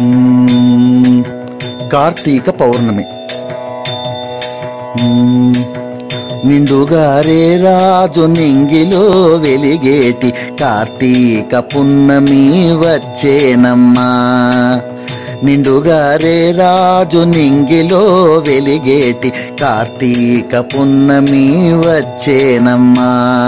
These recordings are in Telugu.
కార్తీక పౌర్ణమి. నిండుగారే రాజు నింగిలో వెలిగేటి కార్తీక పున్నమి వచ్చేనమ్మా. నిండుగారే రాజు నింగిలో వెలిగేటి కార్తీక పున్నమి వచ్చేనమ్మా.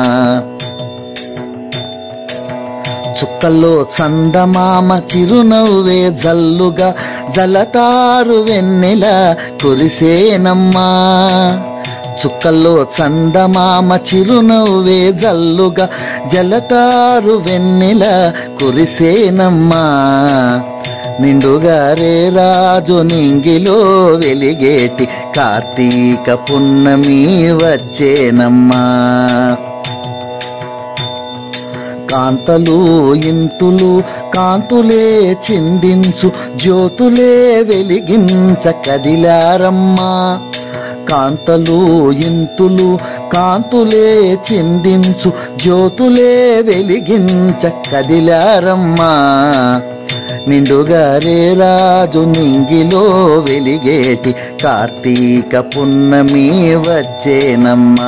చుక్కల్లో చందమామ చిరునవ్వే జల్లుగా జలతారు వెన్నెల కురిసేనమ్మా. చుక్కల్లో చందమామ చిరునవ్వే జల్లుగా జలతారు వెన్నెల కురిసేనమ్మా. నిండుగారే రాజు నింగిలో వెలిగేటి కార్తీక పున్నమి వచ్చేనమ్మా. కాంతలు ఇంతులు కాంతులే చిందించు జ్యోతులే వెలిగించ కదిలారమ్మా. కాంతలు ఇంతులు కాంతులే చిందించు జ్యోతులే వెలిగించ కదిలారమ్మా. నిండుగారే రాజు నింగిలో వెలిగేటి కార్తీక పున్నమి వచ్చేనమ్మా.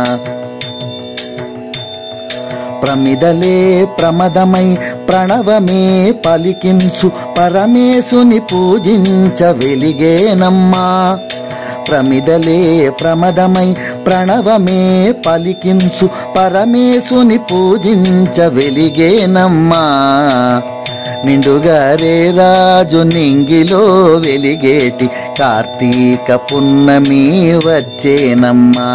ప్రమిదలే ప్రమదమై ప్రణవమే పలికించు పరమేశుని పూజించ వెలిగేనమ్మా. ప్రమిదలే ప్రమదమై ప్రణవమే పలికించు పరమేశుని పూజించ వెలిగేనమ్మా. నిండుగారే రాజు నింగిలో వెలిగేటి కార్తీక పున్నమి వచ్చేనమ్మా.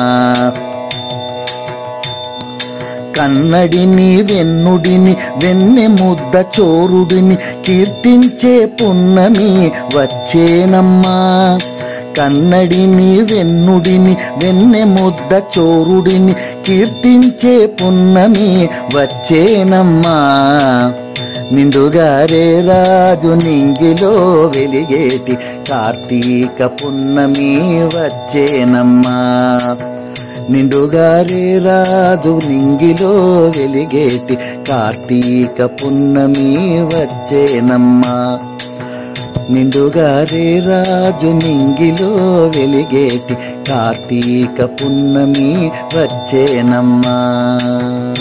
కన్నడిని వెన్నుడిని వెన్నె ముద్ద చోరుడిని కీర్తించే పున్నమి వచ్చేనమ్మా. కన్నడిని వెన్నుడిని వెన్నె ముద్ద చోరుడిని కీర్తించే పున్నమి వచ్చేనమ్మా. నిండుగారే రాజు నింగిలో వెలిగేటి కార్తీక పున్నమి వచ్చేనమ్మా. నిండుగారే రాజు నింగిలో వెలిగేటి కార్తీక పున్నమి వచ్చేనమ్మా. నిండుగారే రాజు నింగిలో వెలిగేటి కార్తీక పున్నమి వచ్చేనమ్మా.